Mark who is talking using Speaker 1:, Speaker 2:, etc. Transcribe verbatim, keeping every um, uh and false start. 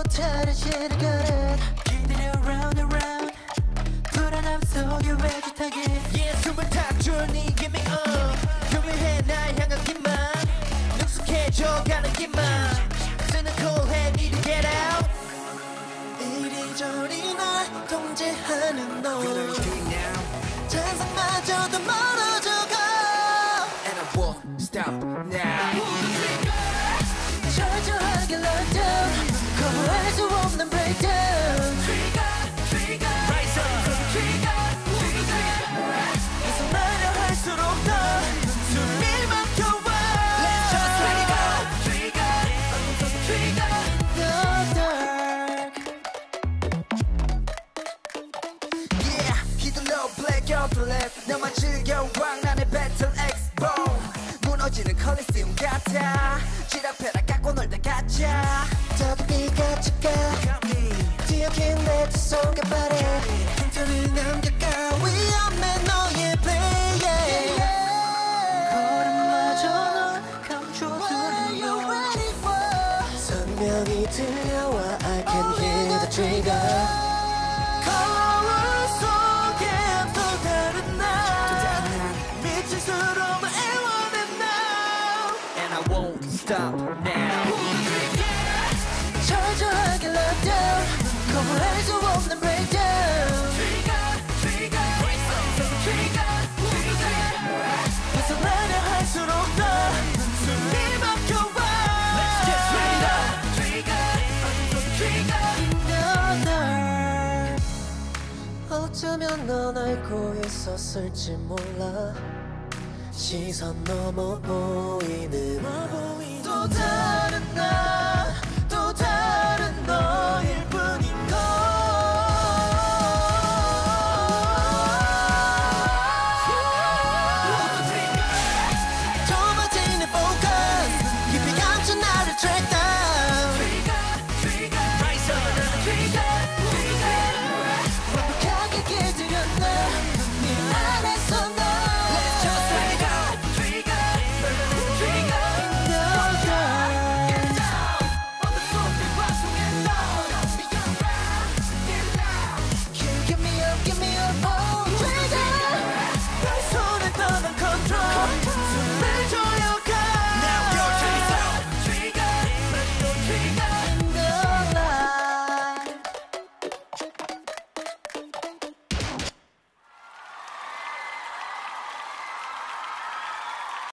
Speaker 1: 못하려지는 거는 기다려 round and round 불안함 속에 왜짓하게
Speaker 2: Yeah 숨을 탁주니 give me up 교묘해 날 향한 기만 능숙해져가는 기만 cynical해 need to get out
Speaker 1: 이리저리 날 통제하는 너
Speaker 2: What are you doing now?
Speaker 1: 잔상마저도 멀어져가
Speaker 2: And I won't stop now
Speaker 1: 철저하게 lockdown 거부할 수 없는 breakdown
Speaker 2: Trigger trigger Rise up Trigger trigger
Speaker 1: 계속 말려 할수록 더 숨이 막혀와
Speaker 2: Let's just let it go Trigger trigger
Speaker 1: The dark
Speaker 2: Yeah 휘둘러 black on the left 너만 즐겨와 나의 battle X-Bone 무너지는 콜리세움 같아 지랄패라 깎고 놀다 가자
Speaker 1: 더 깊이 갇혀가 기억해 내 두 손과 발에 힌트를 남겨가 위험해 너의 play yeah. 걸음마저 널 감춰두는 걸 선명히 들려와 I can hear the trigger 거울 속에 또 다른 날 미친 서로만 애원해 now
Speaker 2: And I won't stop now
Speaker 1: 철저하게 lockdown 거부할 수 없는 breakdown
Speaker 2: Trigger trigger Trigger trigger
Speaker 1: 벗어나려 할수록 더 숨이 막혀와
Speaker 2: Let's get straight up Trigger trigger
Speaker 1: 널 어쩌면 넌 알고 있었을지 몰라 시선 넘어 보이는 또 다른 날